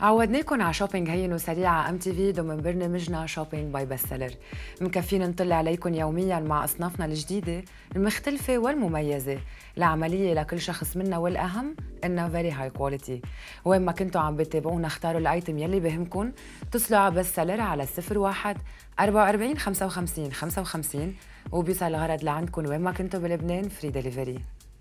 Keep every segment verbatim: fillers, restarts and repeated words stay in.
عودناكم على شوبينج هين وسريع على ام تي في ضمن برنامجنا شوبينج باي بست سيلر. مكفينا نطل عليكم يوميا مع اصنافنا الجديده المختلفه والمميزه العمليه لكل شخص منا، والاهم انها فيري هاي كواليتي. وين ما كنتوا عم بتتابعونا اختاروا الايتم يلي بهمكم، اتصلوا على بست سيلر على صفر واحد أربعة وأربعين خمسة وخمسين خمسة وخمسين وبيوصل الغرض لعندكم وين ما كنتوا بلبنان فري ديليفري.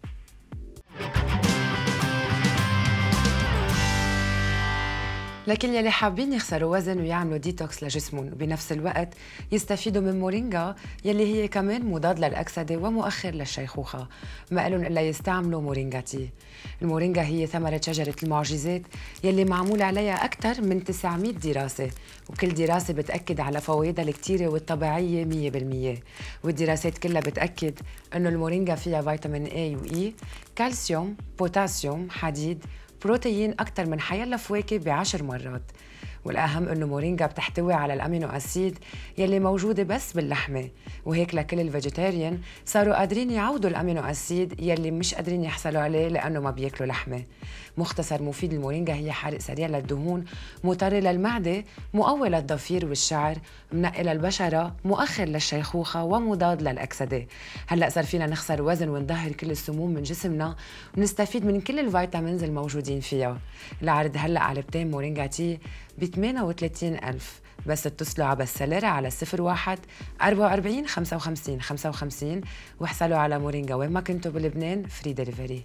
لكن يلي حابين يخسروا وزن ويعملوا ديتوكس لجسمهم وبنفس الوقت يستفيدوا من مورينجا يلي هي كمان مضاد للأكسدة ومؤخر للشيخوخة، ما لهم إلا يستعملوا مورينجا تي. المورينجا هي ثمرة شجرة المعجزات يلي معمول عليها أكثر من تسعمية دراسة، وكل دراسة بتأكد على فوائدها الكتيرة والطبيعية مية بالمية. والدراسات كلها بتأكد إنه المورينجا فيها فيتامين A و E، كالسيوم، بوتاسيوم، حديد، بروتين أكثر من حيلا فواكه بعشر مرات. والأهم إنه مورينجا بتحتوي على الأمينو أسيد يلي موجودة بس باللحمة، وهيك لكل الفيجيتيريان صاروا قادرين يعوضوا الأمينو أسيد يلي مش قادرين يحصلوا عليه لأنه ما بياكلوا لحمة. مختصر مفيد المورينجا هي حرق سريع للدهون، مطر للمعدة، مقوي للضفير والشعر، منقي للبشرة، مؤخر للشيخوخة، ومضاد للأكسدة. هلأ صار فينا نخسر وزن ونظهر كل السموم من جسمنا ونستفيد من كل الفيتامينز الموجودين فيها. العرض هلأ علبتين مورينجا تي ب ثمانية وثلاثين ألف، بس اتصلوا على بست سيلر على صفر واحد أربعة وأربعين خمسة وخمسين خمسة وخمسين واحصلوا على مورينجا وين ما كنتوا بلبنان فري ديليفري.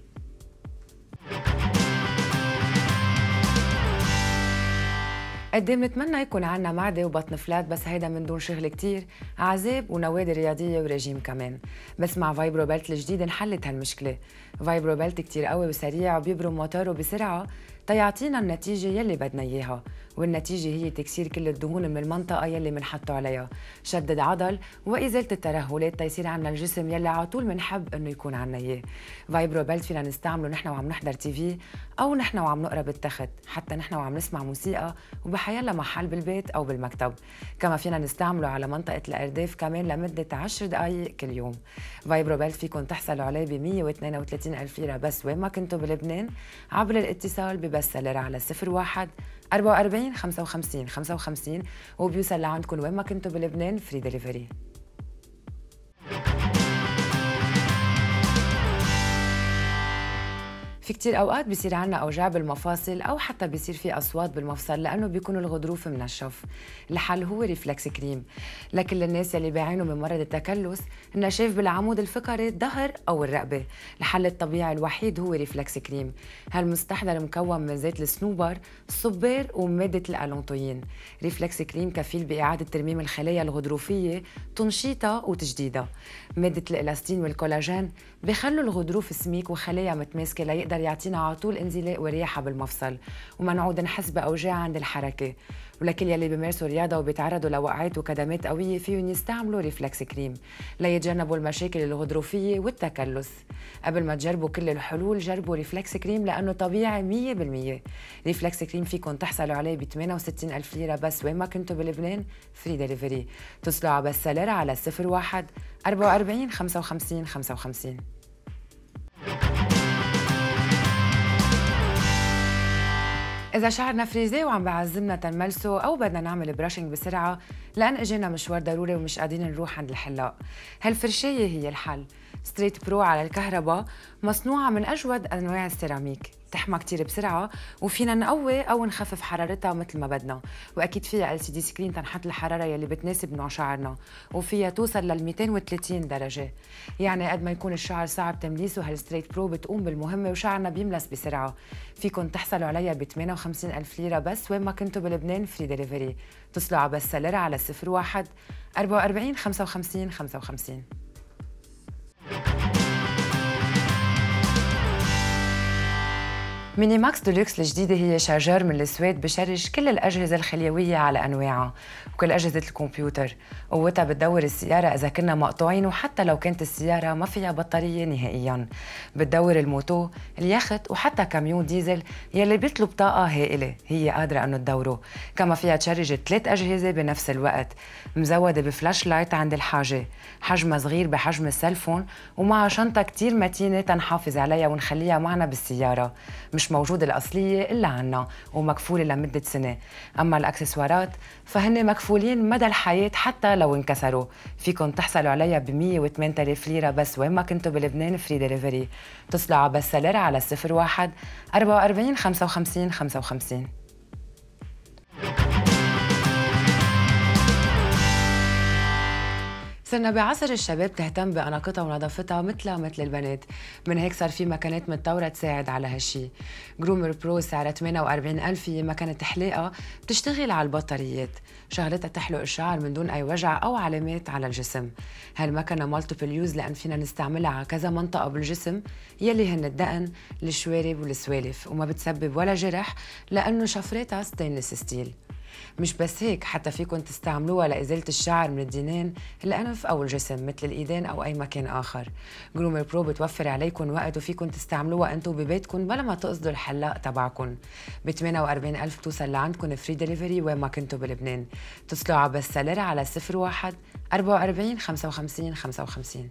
قد ايه بنتمنى يكون عنا معده وبطن فلات، بس هيدا من دون شغل كتير، عذاب ونوادي رياضيه ورجيم كمان. بس مع فايبرو بيلت الجديد انحلت هالمشكله. فايبرو بيلت كتير قوي وسريع وبيبرم موتوره بسرعه تيعطينا النتيجه يلي بدنا اياها، والنتيجه هي تكسير كل الدهون من المنطقه يلي منحطه عليها، شدد عضل وازاله الترهلات تيصير عنا الجسم يلي على طول بنحب انه يكون عنا اياه. فايبرو بيلت فينا نستعمله نحن وعم نحضر تي في او نحن وعم نقرا بالتخت، حتى نحن وعم نسمع موسيقى وبحيلا محل بالبيت او بالمكتب. كما فينا نستعمله على منطقه الارداف كمان لمده عشر دقائق كل يوم. فايبرو بيلت فيكم تحصلوا عليه ب مية واثنين وثلاثين ألف ليره بس وين ما كنتوا بلبنان عبر الاتصال ببست سيلر على صفر واحد أربعة وأربعين خمسة وخمسين خمسة وخمسين وبيوصل لعندكم وين ما كنتوا بلبنان فري ديليفري. في كتير أوقات بيصير عنا أوجاع بالمفاصل أو حتى بيصير في أصوات بالمفصل لأنه بيكون الغضروف منشف. الحل هو ريفلكس كريم لكل الناس يلي بيعانوا من مرض التكلس، النشاف بالعمود الفقري، الظهر أو الرقبة. الحل الطبيعي الوحيد هو ريفلكس كريم. هالمستحضر مكون من زيت الصنوبر، الصبار ومادة الألونتوين. ريفلكس كريم كفيل بإعادة ترميم الخلايا الغضروفية، تنشيطها وتجديدها. مادة الإلاستين والكولاجين بخلوا الغضروف سميك وخلايا متماسكة ليقدر يعطينا على طول انزلاق ورياحة بالمفصل وما نعود نحس بأوجاع عند الحركة. ولكل يلي بيمارسوا رياضة وبيتعرضوا لوقعات وكدمات قوية فيهم يستعملوا ريفلكس كريم ليتجنبوا المشاكل الغضروفية والتكلس. قبل ما تجربوا كل الحلول جربوا ريفلكس كريم لأنه طبيعي مية بالمية. ريفلكس كريم فيكم تحصلوا عليه ب ثمانية وستين ألف ليرة بس وين ما كنتوا بلبنان فري ديليفري. اتصلوا على بست سيلر على صفر واحد أربعة وأربعين خمسة وخمسين خمسة وخمسين. إذا شعرنا فريزي وعم بعزمنا تنملسه أو بدنا نعمل براشنج بسرعة لأن إجينا مشوار ضروري ومش قادرين نروح عند الحلاق، هالفرشاية هي الحل. ستريت برو على الكهرباء، مصنوعة من أجود أنواع السيراميك، تحمى كتير بسرعة وفينا نقوي أو نخفف حرارتها مثل ما بدنا، وأكيد فيها إل سي دي سكرين تنحط الحرارة يلي بتناسب نوع شعرنا، وفيها توصل لل مئتين وثلاثين درجة. يعني قد ما يكون الشعر صعب تمليسه هالستريت برو بتقوم بالمهمة وشعرنا بيملس بسرعة. فيكن تحصلوا عليها ب ثمانية وخمسين ألف ليرة بس وين ما كنتوا بلبنان فري ديليفري. اتصلوا على بست سيلر على صفر واحد أربعة وأربعين خمسة وخمسين خمسة وخمسين. ميني ماكس دولوكس الجديدة هي شارجر من السويد بشرج كل الأجهزة الخليوية على أنواعها وكل أجهزة الكمبيوتر. قوتها بتدور السيارة إذا كنا مقطوعين وحتى لو كانت السيارة ما فيها بطارية نهائياً. بتدور الموتو، اليخت وحتى كاميون ديزل يلي بيطلب طاقة هائلة هي قادرة أنه تدوره. كما فيها تشرج ثلاث أجهزة بنفس الوقت، مزودة بفلاش لايت عند الحاجة، حجمها صغير بحجم السلفون ومع شنطة كتير متينة تنحافظ عليها ونخليها معنا بالسيارة. مش مش موجودة الأصلية إلا عنا ومكفولة لمدة سنة. أما الأكسسوارات فهن مكفولين مدى الحياة حتى لو انكسروا. فيكن تحصلوا عليها ب مية وثمانية آلاف ليرة بس وين ما كنتوا بلبنان فري ديليفري. اتصلوا على بس سلر على صفر واحد أربعة وأربعين خمسة وخمسين خمسة وخمسين. صرنا بعصر الشباب تهتم بأناقتها ونظافتها مثلها مثل البنات، من هيك صار في مكانات متطورة تساعد على هالشي. جرومر برو سعرها ثمانية وأربعين ألف، هي مكنة حلاقة بتشتغل على البطاريات، شغلتها تحلق الشعر من دون أي وجع أو علامات على الجسم. هالمكنة مالتيبل يوز لأن فينا نستعملها على كذا منطقة بالجسم يلي هن الدقن، الشوارب والسوالف، وما بتسبب ولا جرح لأنه شفراتها ستينلس ستيل. مش بس هيك، حتى فيكن تستعملوها لإزالة الشعر من الدينين، الأنف أو الجسم مثل الإيدين أو أي مكان آخر. جرومر برو بتوفر عليكم وقت وفيكن تستعملوها أنتو ببيتكن بلا ما تقصدوا الحلاق تبعكن. ب ثمانية وأربعين ألف توصل لعندكن فري ديليفري وين ما كنتوا بلبنان. اتصلوا على بس سلر على صفر واحد أربعة وأربعين خمسة وخمسين خمسة وخمسين.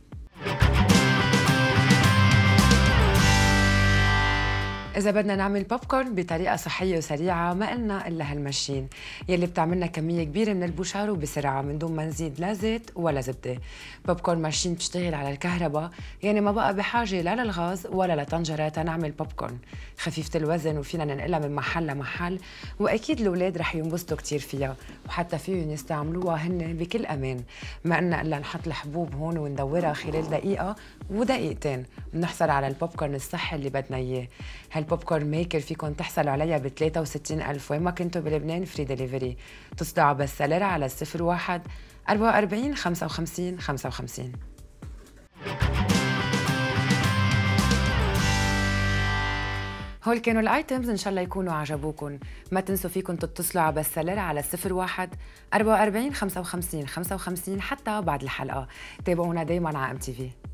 إذا بدنا نعمل بوب كورن بطريقة صحية وسريعة ما قلنا إلا هالماشين يلي بتعملنا كمية كبيرة من البوشار وبسرعة من دون ما نزيد لا زيت ولا زبدة. بوب كورن ماشين بتشتغل على الكهرباء، يعني ما بقى بحاجة لا للغاز ولا لطنجرة تنعمل بوب كورن. خفيفة الوزن وفينا ننقلها من محل لمحل، وأكيد الأولاد رح ينبسطوا كتير فيها، وحتى فيهم يستعملوها هن بكل أمان. ما قلنا إلا نحط الحبوب هون وندورها خلال دقيقة ودقيقتين بنحصل على البوب كورن الصحي اللي بدنا إياه. البوب كورن ميكر فيكن تحصلوا عليها ب ثلاثة وستين ألف وين ما كنتوا بلبنان فري ديليفري. اتصلوا على بس سلر على صفر واحد أربعة وأربعين خمسة وخمسين خمسة وخمسين. هول كانوا الايتمز، ان شاء الله يكونوا عجبوكم. ما تنسوا فيكم تتصلوا على بس سلر على صفر واحد أربعة وأربعين خمسة وخمسين خمسة وخمسين حتى بعد الحلقة. تابعونا دايما على ام تي في.